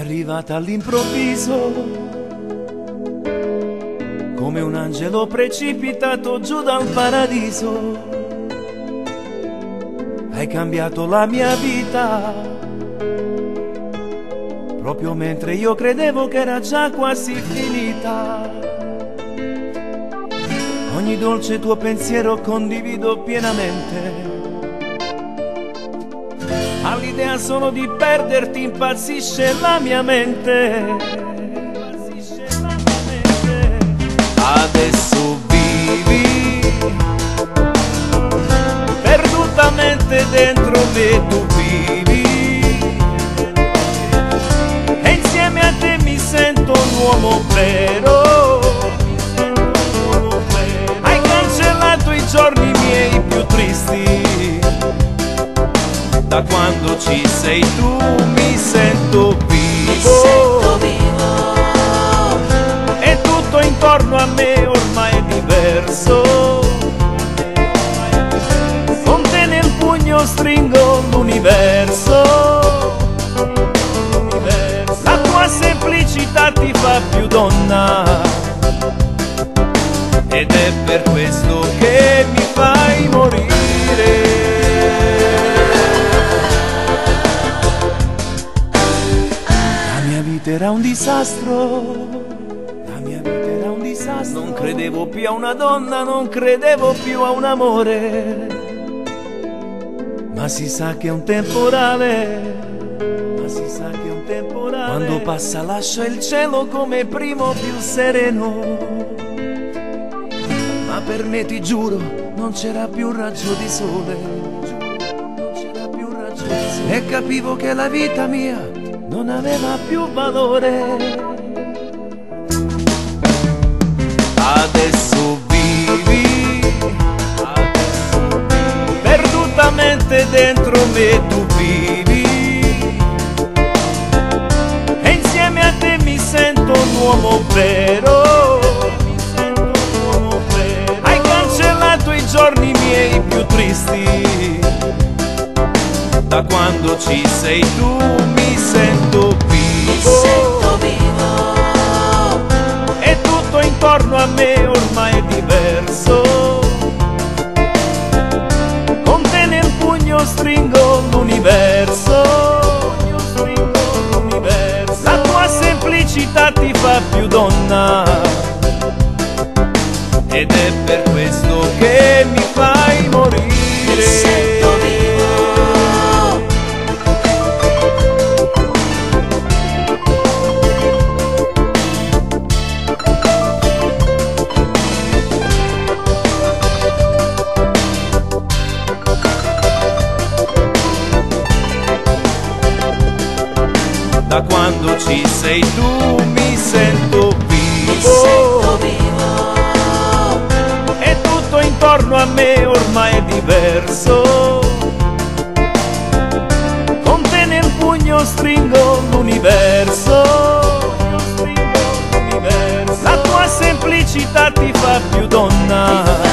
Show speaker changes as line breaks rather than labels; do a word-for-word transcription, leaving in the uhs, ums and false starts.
arrivata all'improvviso, come un angelo precipitato giù dal paradiso. Hai cambiato la mia vita, proprio mentre io credevo che era già quasi finita. Ogni dolce tuo pensiero condivido pienamente. All'idea solo di perderti impazzisce la mia mente. Adesso vivi perdutamente dentro me, tu vivi, e insieme a te mi sento un uomo vero. Hai cancellato i giorni miei più tristi. Da quando ci sei tu mi sento vivo,
mi sento vivo.
E tutto intorno a me ormai è diverso. Con te nel pugno stringo l'universo. La tua semplicità ti fa più donna, ed è per questo che mi fai morire. Era un disastro, la mia vita era un disastro. Non credevo più a una donna, non credevo più a un amore. Ma si sa che è un temporale, ma si sa che è un temporale. Quando passa lascia il cielo come primo più sereno. Ma per me ti giuro non c'era più un raggio di sole, non c'era più un raggio di sole. E capivo che la vita mia non aveva più valore. Adesso vivi, adesso vivi perdutamente dentro me, tu vivi, e insieme a te mi sento un uomo vero. Hai cancellato i giorni miei più tristi. Da quando ci sei tu mi sento vivo,
mi sento vivo.
E tutto intorno a me ormai è diverso. Con te nel pugno stringo l'universo. La tua semplicità ti fa più donna, ed è per questo che mi fai morire.
Mi sento vivo.
Da quando ci sei tu mi sento vivo,
mi sento vivo.
E tutto intorno a me ormai è diverso. Con te nel pugno stringo l'universo. La tua semplicità ti fa più donna,